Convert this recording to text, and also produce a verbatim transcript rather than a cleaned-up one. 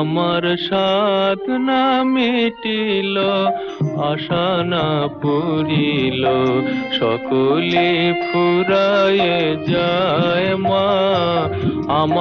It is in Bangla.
আমার সাধ না মিটিল, আশা না পুরিল, সকলে ফুরায়ে যায় মা। আমার